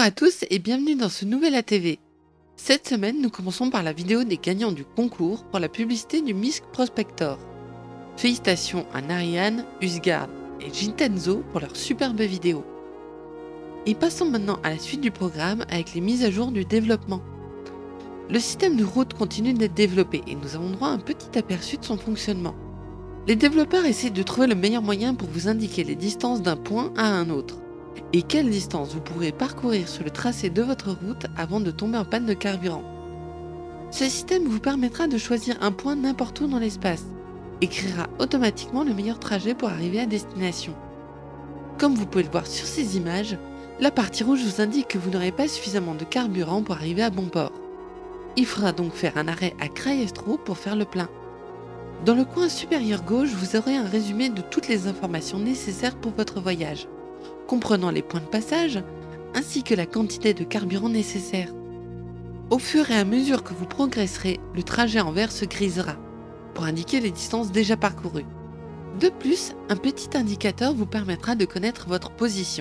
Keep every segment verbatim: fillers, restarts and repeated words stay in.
à tous et bienvenue dans ce nouvel A T V. Cette semaine, nous commençons par la vidéo des gagnants du concours pour la publicité du Myst Prospector. Félicitations à Narian, Usgard et Jintenzo pour leur superbe vidéo. Et passons maintenant à la suite du programme avec les mises à jour du développement. Le système de route continue d'être développé et nous avons droit à un petit aperçu de son fonctionnement. Les développeurs essaient de trouver le meilleur moyen pour vous indiquer les distances d'un point à un autre et quelle distance vous pourrez parcourir sur le tracé de votre route avant de tomber en panne de carburant. Ce système vous permettra de choisir un point n'importe où dans l'espace et créera automatiquement le meilleur trajet pour arriver à destination. Comme vous pouvez le voir sur ces images, la partie rouge vous indique que vous n'aurez pas suffisamment de carburant pour arriver à bon port. Il faudra donc faire un arrêt à Craestro pour faire le plein. Dans le coin supérieur gauche, vous aurez un résumé de toutes les informations nécessaires pour votre voyage, comprenant les points de passage, ainsi que la quantité de carburant nécessaire. Au fur et à mesure que vous progresserez, le trajet en vert se grisera, pour indiquer les distances déjà parcourues. De plus, un petit indicateur vous permettra de connaître votre position.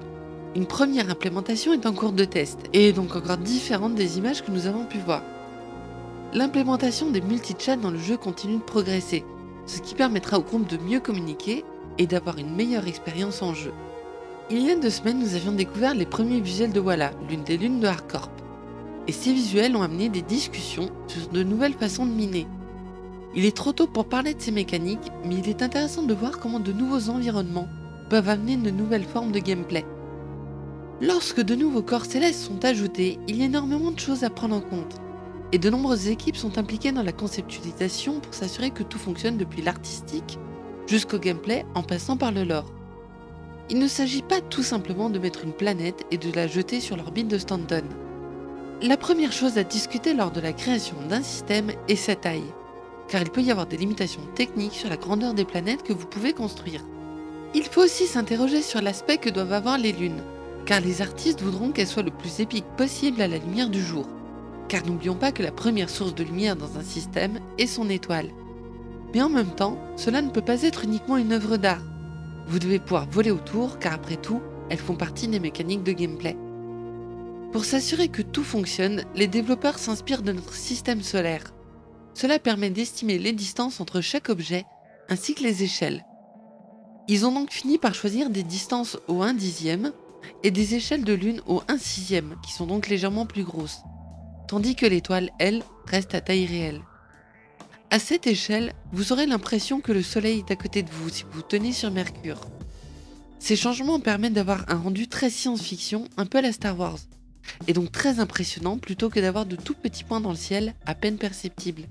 Une première implémentation est en cours de test, et est donc encore différente des images que nous avons pu voir. L'implémentation des multi-chats dans le jeu continue de progresser, ce qui permettra au groupe de mieux communiquer et d'avoir une meilleure expérience en jeu. Il y a deux semaines, nous avions découvert les premiers visuels de Walla, l'une des lunes de Hardcorp. Et ces visuels ont amené des discussions sur de nouvelles façons de miner. Il est trop tôt pour parler de ces mécaniques, mais il est intéressant de voir comment de nouveaux environnements peuvent amener de nouvelles formes de gameplay. Lorsque de nouveaux corps célestes sont ajoutés, il y a énormément de choses à prendre en compte. Et de nombreuses équipes sont impliquées dans la conceptualisation pour s'assurer que tout fonctionne depuis l'artistique jusqu'au gameplay en passant par le lore. Il ne s'agit pas tout simplement de mettre une planète et de la jeter sur l'orbite de Stanton. La première chose à discuter lors de la création d'un système est sa taille, car il peut y avoir des limitations techniques sur la grandeur des planètes que vous pouvez construire. Il faut aussi s'interroger sur l'aspect que doivent avoir les lunes, car les artistes voudront qu'elles soient le plus épiques possible à la lumière du jour, car n'oublions pas que la première source de lumière dans un système est son étoile. Mais en même temps, cela ne peut pas être uniquement une œuvre d'art. Vous devez pouvoir voler autour, car après tout, elles font partie des mécaniques de gameplay. Pour s'assurer que tout fonctionne, les développeurs s'inspirent de notre système solaire. Cela permet d'estimer les distances entre chaque objet, ainsi que les échelles. Ils ont donc fini par choisir des distances au un dixième et des échelles de lune au un sixième, qui sont donc légèrement plus grosses, tandis que l'étoile, elle, reste à taille réelle. À cette échelle, vous aurez l'impression que le soleil est à côté de vous si vous tenez sur Mercure. Ces changements permettent d'avoir un rendu très science-fiction, un peu à la Star Wars, et donc très impressionnant plutôt que d'avoir de tout petits points dans le ciel à peine perceptibles.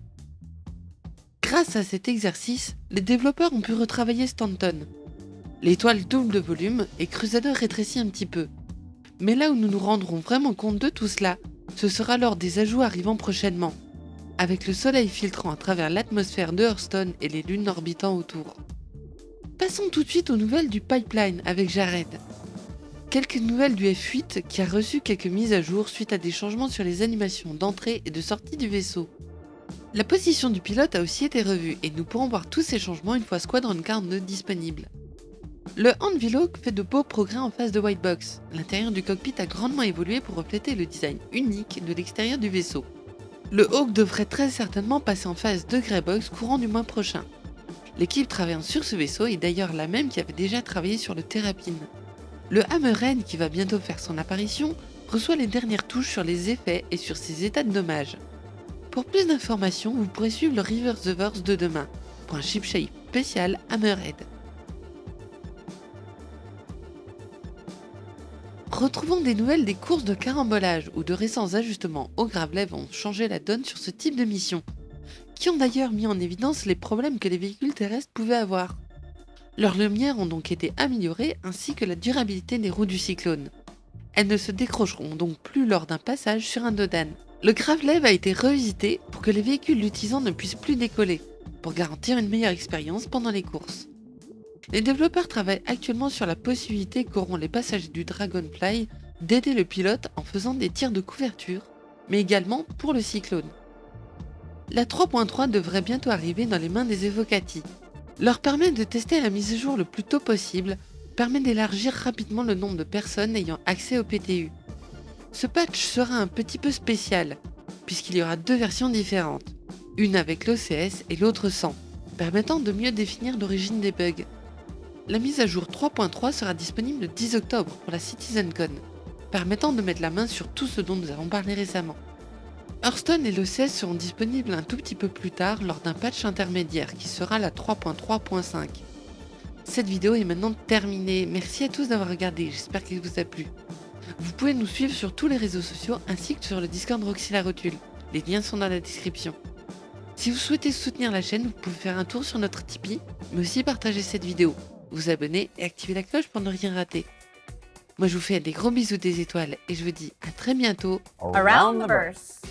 Grâce à cet exercice, les développeurs ont pu retravailler Stanton. L'étoile double de volume et Crusader rétrécit un petit peu. Mais là où nous nous rendrons vraiment compte de tout cela, ce sera lors des ajouts arrivant prochainement, avec le soleil filtrant à travers l'atmosphère de Hearthstone et les lunes orbitant autour. Passons tout de suite aux nouvelles du pipeline avec Jared. Quelques nouvelles du F huit qui a reçu quelques mises à jour suite à des changements sur les animations d'entrée et de sortie du vaisseau. La position du pilote a aussi été revue et nous pourrons voir tous ces changements une fois Squadron Card deux disponible. Le Anvil fait de beaux progrès en phase de white box. L'intérieur du cockpit a grandement évolué pour refléter le design unique de l'extérieur du vaisseau. Le Hawk devrait très certainement passer en phase de grey box courant du mois prochain. L'équipe travaillant sur ce vaisseau est d'ailleurs la même qui avait déjà travaillé sur le Terrapin. Le Hammerhead, qui va bientôt faire son apparition, reçoit les dernières touches sur les effets et sur ses états de dommage. Pour plus d'informations, vous pourrez suivre le Reverse the Verse de demain, pour un ship shape spécial Hammerhead. Retrouvons des nouvelles des courses de carambolage où de récents ajustements au Gravelet ont changé la donne sur ce type de mission, qui ont d'ailleurs mis en évidence les problèmes que les véhicules terrestres pouvaient avoir. Leurs lumières ont donc été améliorées ainsi que la durabilité des roues du Cyclone. Elles ne se décrocheront donc plus lors d'un passage sur un dodan. Le Gravelet a été revisité pour que les véhicules l'utilisant ne puissent plus décoller, pour garantir une meilleure expérience pendant les courses. Les développeurs travaillent actuellement sur la possibilité qu'auront les passagers du Dragonfly d'aider le pilote en faisant des tirs de couverture, mais également pour le Cyclone. La trois point trois devrait bientôt arriver dans les mains des Evocati. Leur permet de tester la mise à jour le plus tôt possible, permet d'élargir rapidement le nombre de personnes ayant accès au P T U. Ce patch sera un petit peu spécial, puisqu'il y aura deux versions différentes, une avec l'O C S et l'autre sans, permettant de mieux définir l'origine des bugs. La mise à jour trois point trois sera disponible le dix octobre pour la CitizenCon, permettant de mettre la main sur tout ce dont nous avons parlé récemment. Hearthstone et l'O C S seront disponibles un tout petit peu plus tard lors d'un patch intermédiaire qui sera la trois point trois point cinq. Cette vidéo est maintenant terminée, merci à tous d'avoir regardé, j'espère qu'elle vous a plu. Vous pouvez nous suivre sur tous les réseaux sociaux ainsi que sur le Discord Roxy la Rotule, les liens sont dans la description. Si vous souhaitez soutenir la chaîne, vous pouvez faire un tour sur notre Tipeee, mais aussi partager cette vidéo, vous abonner et activer la cloche pour ne rien rater. Moi je vous fais des gros bisous des étoiles et je vous dis à très bientôt Around the verse.